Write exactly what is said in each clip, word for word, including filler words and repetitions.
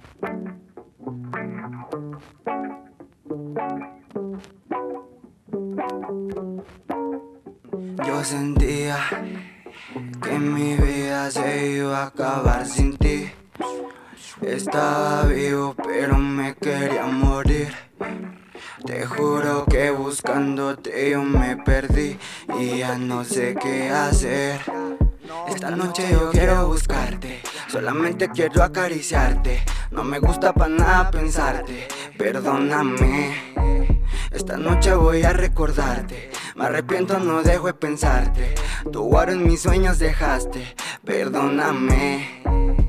Yo sentía que mi vida se iba a acabar sin ti. Estaba vivo pero me quería morir. Te juro que buscándote yo me perdí y ya no sé qué hacer. Esta noche yo quiero buscarte, solamente quiero acariciarte. No me gusta pa' nada pensarte, perdóname. Esta noche voy a recordarte, me arrepiento, no dejo de pensarte. Tú ahora en mis sueños dejaste, perdóname.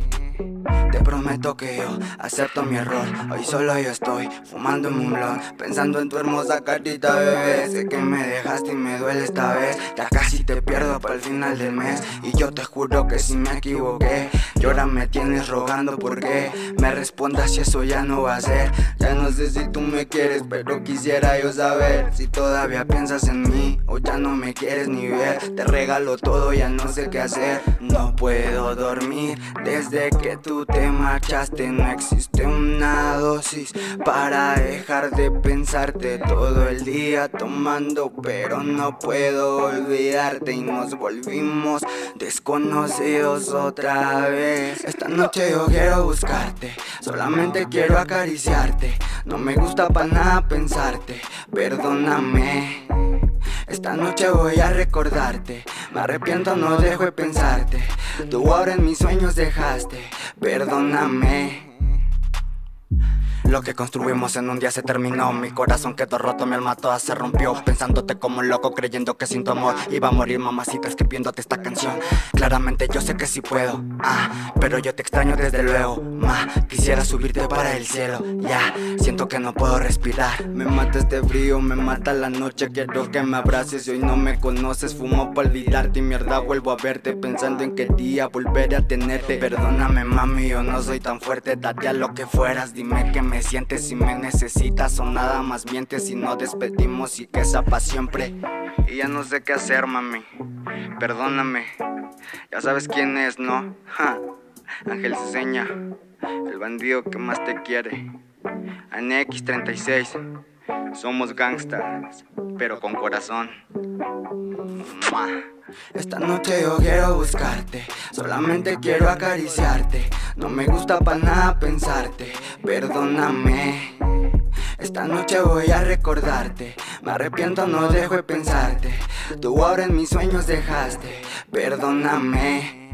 Te prometo que yo acepto mi error. Hoy solo yo estoy fumando un blunt, pensando en tu hermosa carita, bebé. Sé que me dejaste y me duele esta vez. Ya casi te pierdo para el final del mes y yo te juro que si me equivoqué. Y ahora me tienes rogando porque me respondas si eso ya no va a ser. Ya no sé si tú me quieres, pero quisiera yo saber si todavía piensas en mí o ya no me quieres ni ver. Te regalo todo, ya no sé qué hacer. No puedo dormir desde que tú te marchaste. No existe una dosis para dejar de pensarte. Todo el día tomando pero no puedo olvidarte. Y nos volvimos desconocidos otra vez. Esta noche yo quiero buscarte, solamente quiero acariciarte. No me gusta pa' nada pensarte, perdóname. Esta noche voy a recordarte, me arrepiento, no dejo de pensarte. Tú ahora en mis sueños dejaste, perdóname. Lo que construimos en un día se terminó. Mi corazón quedó roto, mi alma toda se rompió. Pensándote como un loco, creyendo que sin tu amor iba a morir, mamacita, escribiéndote esta canción. Claramente yo sé que sí puedo, ah, pero yo te extraño desde luego, ma. Quisiera subirte para el cielo, ya, siento que no puedo respirar. Me mata este frío, me mata la noche. Quiero que me abraces y hoy no me conoces. Fumo para olvidarte y mierda vuelvo a verte, pensando en qué día volveré a tenerte. Perdóname mami, yo no soy tan fuerte. Date a lo que fueras, dime que me sientes, si me necesitas o nada más mientes. Si nos despedimos y que esa paz siempre. Y ya no sé qué hacer mami, perdóname. Ya sabes quién es, ¿no? Ja. Ángel Ceseña, el bandido que más te quiere. Anex treinta y seis, somos gangsters, pero con corazón. Mua. Esta noche yo quiero buscarte, solamente quiero acariciarte. No me gusta pa' nada pensarte, perdóname. Esta noche voy a recordarte, me arrepiento, no dejo de pensarte. Tú ahora en mis sueños dejaste, perdóname.